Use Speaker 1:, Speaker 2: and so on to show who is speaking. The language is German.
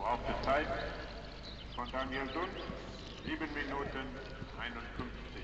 Speaker 1: Verbrauchte Zeit von Daniel Dunz 7 Minuten 51.